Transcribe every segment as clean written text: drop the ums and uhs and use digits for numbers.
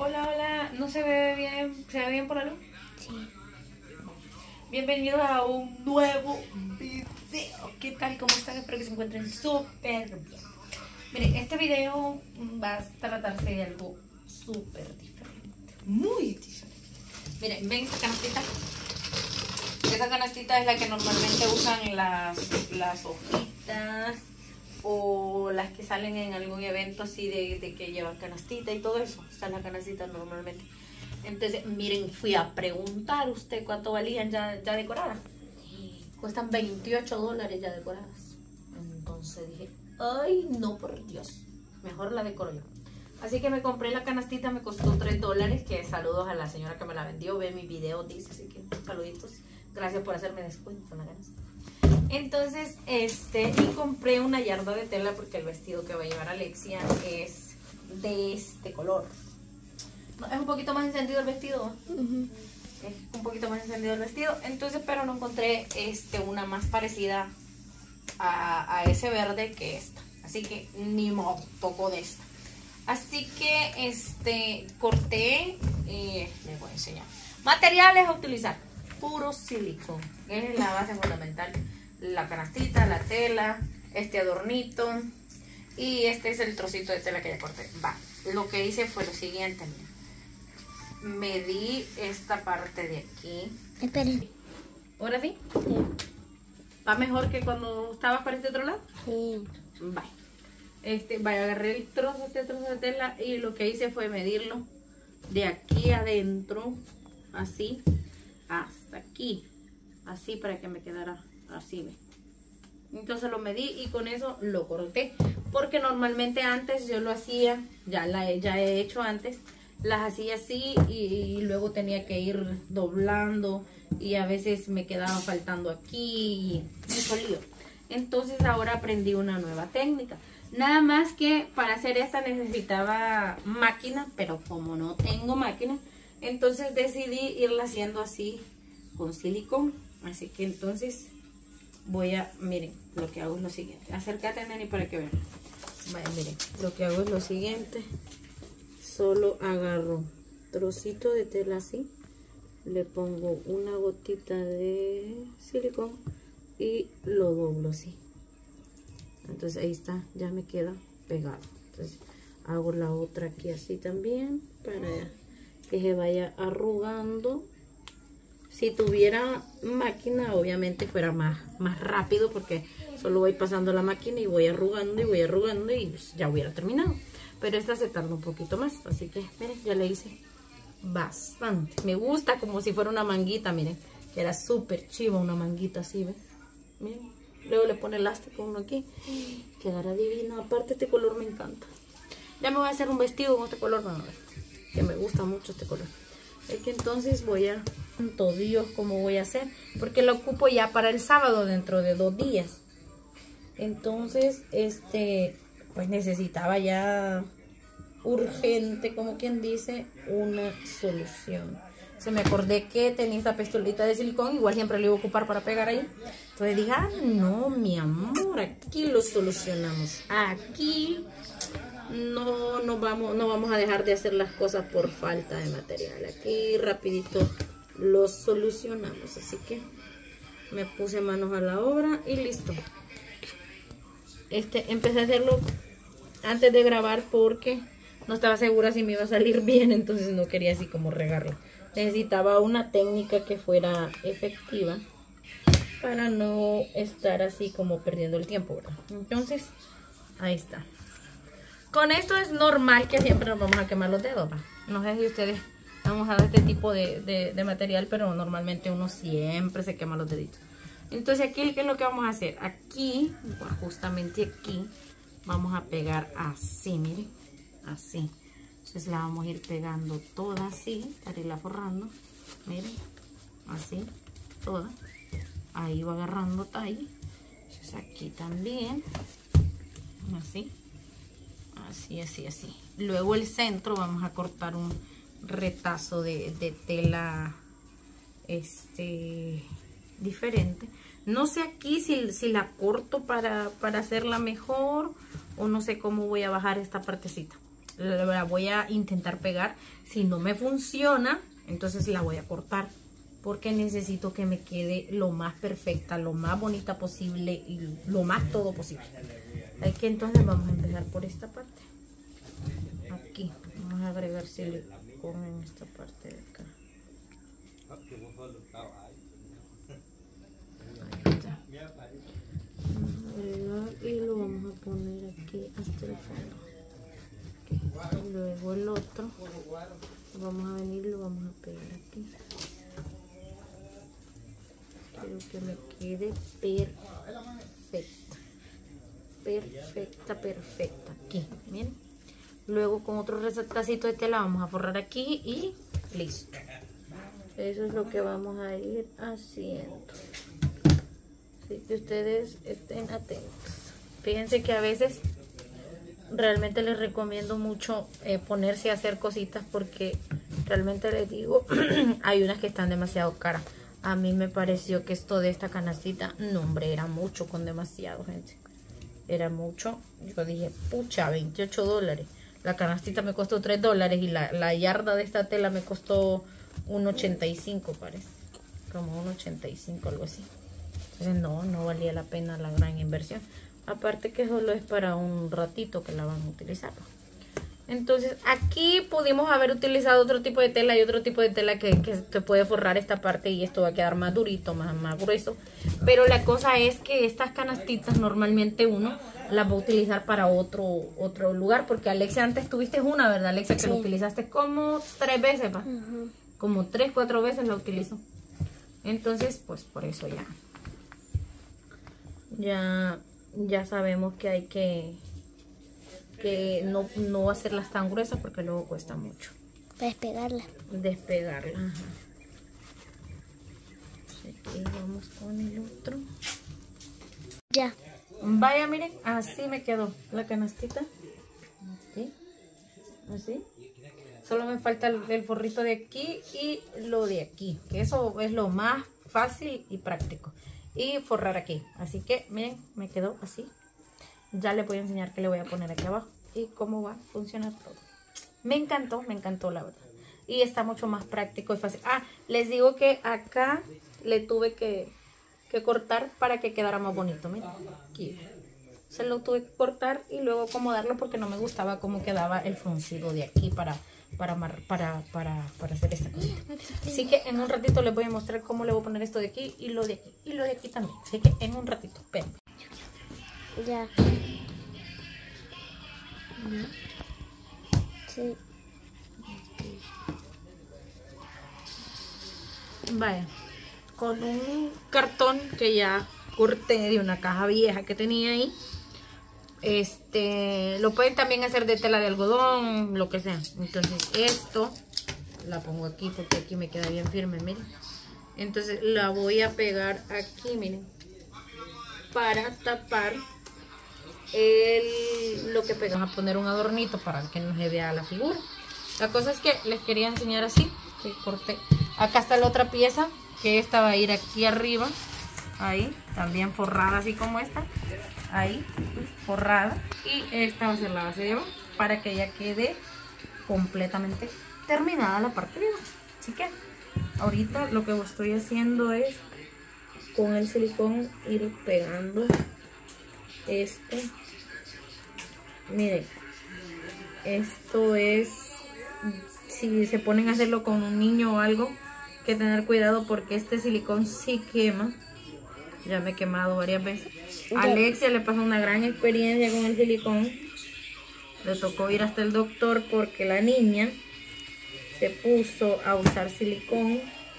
Hola, hola, ¿no se ve bien? ¿Se ve bien por la luz? Sí. Bienvenidos a un nuevo video. ¿Qué tal? ¿Cómo están? Espero que se encuentren súper bien. Miren, este video va a tratarse de algo súper diferente. Muy diferente. Miren, ven esta canastita. Esa canastita es la que normalmente usan las hojitas o las que salen en algún evento así de que llevan canastita y todo eso. Esa es la canastita normalmente. Entonces, miren, fui a preguntar usted cuánto valían ya decoradas. Y cuestan $28 ya decoradas. Entonces dije, ay, no, por Dios, mejor la decoro yo. Así que me compré la canastita, me costó $3, que saludos a la señora que me la vendió, ve mi video, dice, así que saluditos. Gracias por hacerme descuento con la canasta. Entonces, y compré una yarda de tela porque el vestido que va a llevar Alexia es de este color. Es un poquito más encendido el vestido. Es un poquito más encendido el vestido. Entonces, pero no encontré una más parecida a ese verde que esta. Así que ni modo, tocó de esta. Así que corté, les voy a enseñar. Materiales a utilizar. Puro silicón. Es la base fundamental. La canastita, la tela, este adornito. Y este es el trocito de tela que ya corté. Va. Lo que hice fue lo siguiente, miren. Medí esta parte de aquí. Esperen. ¿Ahora sí? Sí. ¿Va mejor que cuando estabas para este otro lado? Sí. Vaya, agarré el trozo de tela y lo que hice fue medirlo de aquí adentro, así, hasta aquí. Así para que me quedara así, ¿ve? Entonces lo medí y con eso lo corté. Porque normalmente antes yo lo hacía, ya he hecho antes, las hacía así y luego tenía que ir doblando y a veces me quedaba faltando aquí y mucho lío. Entonces ahora aprendí una nueva técnica. Nada más que para hacer esta necesitaba máquina, pero como no tengo máquina, entonces decidí irla haciendo así con silicón. Así que entonces miren, lo que hago es lo siguiente. Acércate, Nani, para que vean. Vaya, miren, lo que hago es lo siguiente. Solo agarro trocito de tela así, le pongo una gotita de silicón y lo doblo así. Entonces ahí está, ya me queda pegado. Entonces hago la otra aquí así también para que se vaya arrugando. Si tuviera máquina, obviamente fuera más rápido, porque solo voy pasando la máquina y voy arrugando y pues ya hubiera terminado. Pero esta se tarda un poquito más, así que miren, ya le hice bastante. Me gusta como si fuera una manguita, miren, que era súper chiva una manguita así, ¿ves? Miren, luego le pone elástico uno aquí, quedará divino. Aparte este color me encanta. Ya me voy a hacer un vestido con este color, van a ver, que me gusta mucho este color. Es que entonces voy a, santo Dios, cómo voy a hacer, porque lo ocupo ya para el sábado dentro de 2 días. Entonces, pues necesitaba ya urgente, como quien dice, una solución. Se me acordé que tenía esta pistolita de silicón, igual siempre la iba a ocupar para pegar ahí. Entonces dije, ah, no, mi amor, aquí lo solucionamos. Aquí no vamos a dejar de hacer las cosas por falta de material. Aquí rapidito lo solucionamos. Así que me puse manos a la obra y listo. Empecé a hacerlo antes de grabar porque no estaba segura si me iba a salir bien, entonces no quería así como regarlo. Necesitaba una técnica que fuera efectiva para no estar así como perdiendo el tiempo, ¿verdad? Entonces, ahí está. Con esto es normal que siempre nos vamos a quemar los dedos, ¿va? No sé si ustedes han usado este tipo de material, pero normalmente uno siempre se quema los deditos. Entonces aquí, ¿qué es lo que vamos a hacer? Aquí, justamente aquí, vamos a pegar así, miren, así. Entonces la vamos a ir pegando toda así, para irla forrando, miren, así, toda. Ahí va agarrando talla. Entonces aquí también, así, así. Luego el centro vamos a cortar un retazo de tela, diferente. No sé aquí si la corto para hacerla mejor o no sé cómo voy a bajar esta partecita. la voy a intentar pegar. Si no me funciona, entonces la voy a cortar, porque necesito que me quede lo más perfecta, lo más bonita posible y lo más todo posible. Así que entonces vamos a empezar por esta parte. Aquí vamos a agregar silicón en esta parte de acá. Ahí está. Vamos a agregar y lo vamos a poner aquí hasta el fondo. Okay. Y luego el otro vamos a venir y lo vamos a pegar aquí. Quiero que me quede perfecta aquí, miren. Luego con otro resaltacito de tela vamos a forrar aquí y listo. Eso es lo que vamos a ir haciendo. Así que ustedes estén atentos. Fíjense que a veces realmente les recomiendo mucho ponerse a hacer cositas, porque realmente les digo, hay unas que están demasiado caras. A mí me pareció que esto de esta canastita, no hombre, era mucho con demasiado, gente. Era mucho. Yo dije, pucha, 28 dólares. La canastita me costó 3 dólares y la yarda de esta tela me costó 1.85, parece. Como 1.85, algo así. Entonces no valía la pena la gran inversión. Aparte que solo es para un ratito que la van a utilizar. Entonces aquí pudimos haber utilizado otro tipo de tela y otro tipo de tela que se puede forrar esta parte, y esto va a quedar más durito, más grueso. Pero la cosa es que estas canastitas normalmente uno las va a utilizar para otro lugar, porque Alexia, antes tuviste una, ¿verdad, Alexia? Que sí. Lo utilizaste como 3 veces, ¿va? Como 3, 4 veces la utilizó. Entonces pues por eso ya sabemos que hay que no hacerlas tan gruesas, porque luego cuesta mucho despegarla. Ajá. Aquí vamos con el otro. Ya. Vaya, miren, así me quedó la canastita. Así. Solo me falta el forrito de aquí y lo de aquí, que eso es lo más fácil y práctico. Y forrar aquí. Así que miren, me quedó así. Ya les voy a enseñar qué le voy a poner aquí abajo y cómo va a funcionar todo. Me encantó la verdad. Y está mucho más práctico y fácil. Ah, les digo que acá le tuve que cortar para que quedara más bonito. Miren, aquí. Se lo tuve que cortar y luego acomodarlo, porque no me gustaba cómo quedaba el fruncido de aquí para hacer esta cosa. Así que en un ratito les voy a mostrar cómo le voy a poner esto de aquí y lo de aquí y lo de aquí también. Así que en un ratito, espérenme. Ya. Sí. Vaya, con un cartón que ya corté de una caja vieja que tenía ahí. Lo pueden también hacer de tela de algodón, lo que sea. Entonces esto la pongo aquí porque aquí me queda bien firme, miren. Entonces la voy a pegar aquí, miren, para tapar lo que pegamos. Vamos a poner un adornito para que no se vea la figura. La cosa es que les quería enseñar así, que corté. Acá está la otra pieza, que esta va a ir aquí arriba, ahí, también forrada así como esta, ahí, forrada. Y esta va a ser la base de abajo, para que ya quede completamente terminada la parte de abajo. Así que ahorita lo que estoy haciendo es con el silicón ir pegando esto. Miren, esto es, si se ponen a hacerlo con un niño o algo, que tener cuidado, porque este silicón sí quema. Ya me he quemado varias veces. A Alexia le pasó una gran experiencia con el silicón. Le tocó ir hasta el doctor porque la niña se puso a usar silicón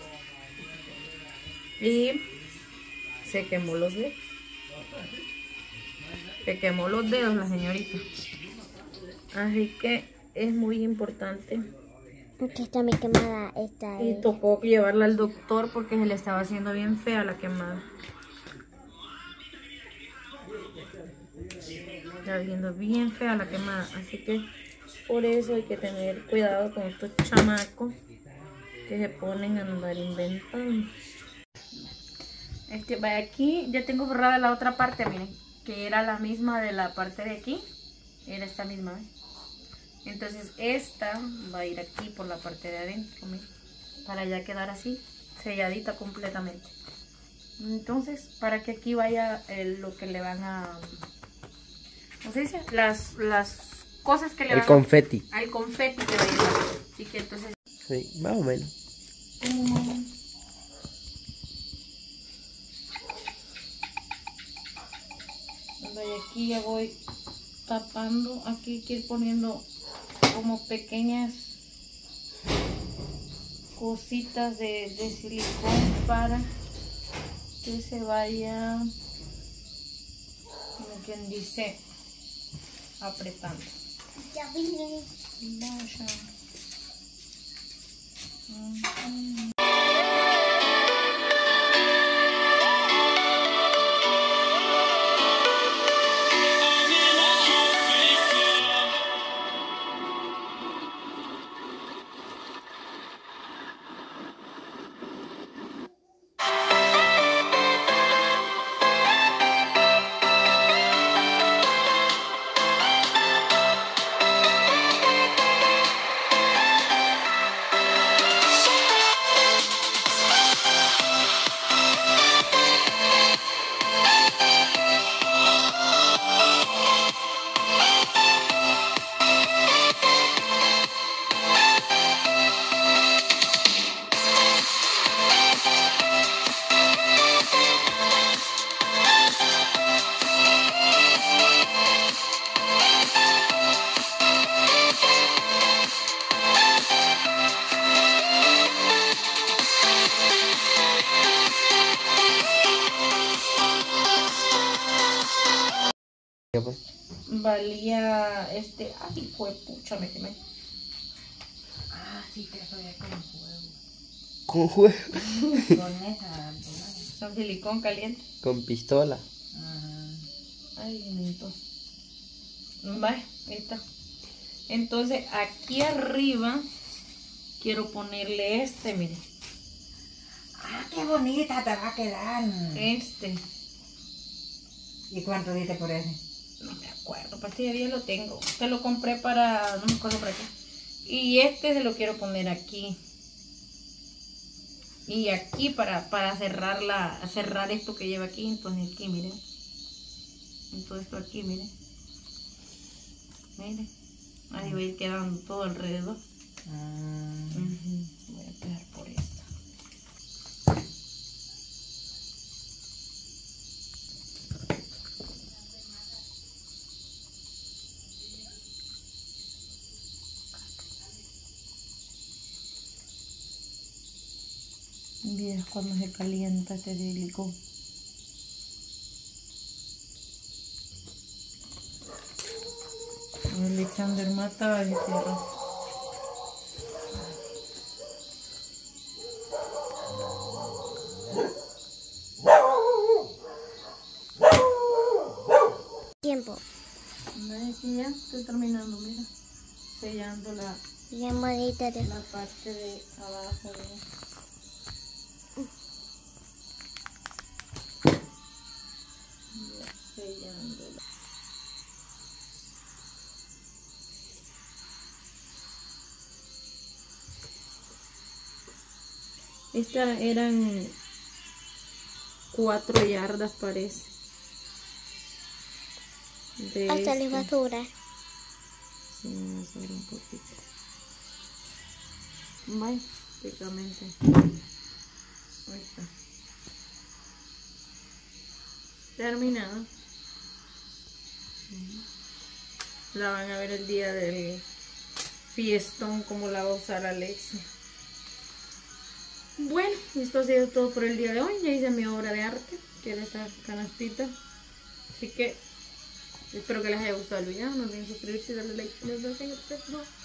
y se quemó los dedos. Se quemó los dedos la señorita. Así que es muy importante. Aquí está mi quemada. Y tocó llevarla al doctor porque se le estaba haciendo bien fea la quemada. Está viendo bien fea la quemada. Así que por eso hay que tener cuidado con estos chamacos que se ponen a andar inventando. Vaya, aquí ya tengo forrada la otra parte, miren, que era la misma de la parte de aquí. Era esta misma, ¿ves? Entonces esta va a ir aquí por la parte de adentro, miren, para ya quedar así, selladita completamente. Entonces, para que aquí vaya lo que le van a... ¿Cómo se dice? Las cosas que le van El confeti. al confeti que va a llevar. Así que entonces... Sí, más o menos. Y aquí ya voy tapando. Aquí hay que ir poniendo como pequeñas cositas de silicón para que se vaya, como quien dice, apretando. Ya vine. Vaya. Valía ay, fue pucha, méteme. Ah, sí, pero todavía con juego. ¿Con juego? Con esa, son silicón caliente. Con pistola. Ay, bonito. Vale, ahí está. Entonces, aquí arriba quiero ponerle miren. Ah, qué bonita te va a quedar. ¿Y cuánto diste por ese? No me acuerdo, pues ya lo tengo. Se lo compré para, no me acuerdo para qué. Y se lo quiero poner aquí. Y aquí para cerrar esto que lleva aquí. Entonces aquí, miren. Entonces esto aquí, miren. Miren. Ahí va a ir quedando todo alrededor. Voy a quedar por esto. Miren cuando se calienta este silicón. Alexander mata a tierra. Tiempo. Aquí ya estoy terminando, mira. Sellando la parte de abajo de... sellándola. Estas eran 4 yardas, parece. Hasta la basura. Sí, me va a sobrar un poquito. Vaya, prácticamente. Ahí está. Terminado. La van a ver el día del fiestón, como la va a usar Alexia. Bueno, esto ha sido todo por el día de hoy. Ya hice mi obra de arte, que era esta canastita. Así que espero que les haya gustado el video. No olviden suscribirse y darle like.